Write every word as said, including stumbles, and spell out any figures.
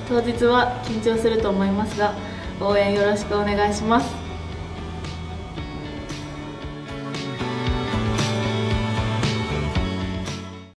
当日は緊張すると思いますが応援よろしくお願いします。